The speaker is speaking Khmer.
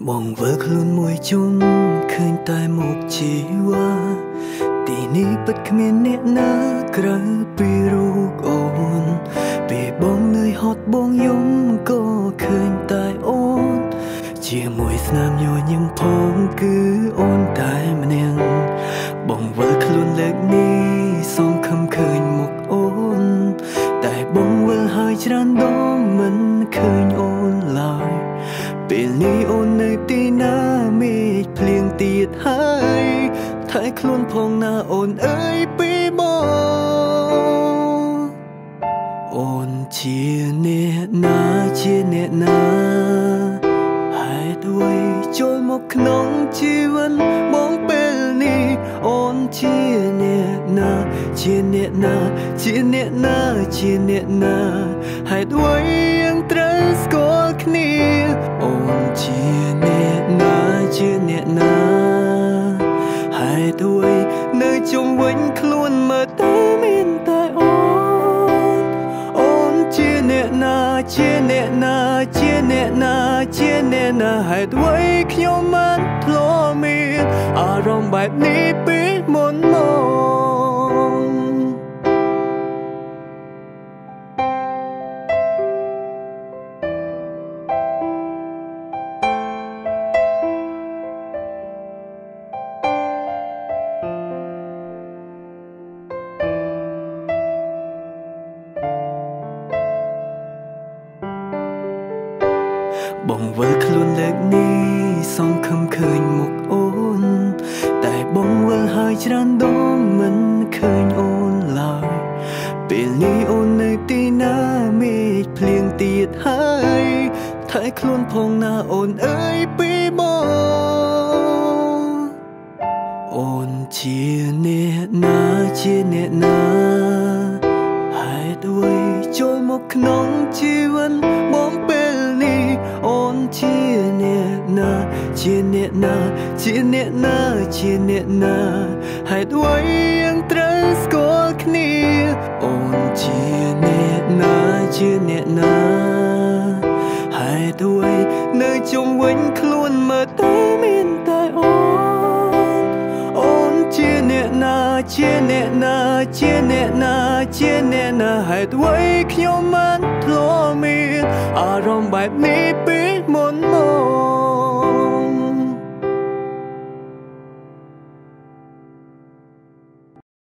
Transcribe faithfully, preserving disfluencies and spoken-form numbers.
បងវើខ្លួនមួយជុំឃើញតែមុខជីវ៉ាទីនេះពិតគ្មានអ្នកណាក្រៅពីរូបអូនពេលបងនឿយហត់បងយំក៏ឃើញតែអូនជាមួយស្នាមញញឹមផងគឺអូនតែម្នាក់បងវើខ្លួនលើកនេះសងខំឃើញមុខអូនតែបងវិលហើយច្រើនដងមិនឃើញអូនឡើយពេលនេះអូននៅទីណាមេឃភ្លៀងទៀតហើយថែខ្លួនផងណាអូនអើយពីបងអូនជាអ្នកណាជាអ្នកណាហេតុអ្វីចូលមកក្នុងជីវិតបងពេលនេះអូនជាអ្នកណាជាអ្នកណាជាអ្នកណាជាអ្នកណាហេតុអ្វីยังត្រូវស្គាល់គ្នាអូនជាអ្នកណាជាអ្នកណាហេតុអ្វីនៅជុំវិញខ្លួនមើលតែមានតែអូនអូនជាអ្នកណាជាអ្នកណាជាអ្នកណាជាអ្នកណាហេតុអ្វីខ្ញុំមិនធ្លាប់មានអារម្មណ៍បែបនេះពីមុនមកបងវិលខ្លួនលើកនេះសងខំឃើញមុខអូនតែបងវិលហើយច្រើនដងមិនឃើញអូនឡើយពេលនេះអូននៅទីណាមេឃភ្លៀងទៀតហើយថែខ្លួនផងណាអូនអើយពីបងអូនជាអ្នកណាជាអ្នកណាហេតុអ្វីចូលមកក្នុងជីវិតបងពេលនេះអូនជាអ្នកណាជាអ្នកណាជាអ្នកណាជាអ្នកណាហេតុអ្វីยังត្រូវស្គាល់គ្នាអូនជាអ្នកណាជាអ្នកណាហេតុអ្វីនៅជុំវិញខ្លួនមើលតែមានតែអូនអូនជាអ្នកណាជាអ្នកណាជាអ្នកណាជាអ្នកណាហេតុអ្វីខ្ញុំមិនធ្លាប់មានអារម្មណ៍បែបនេះ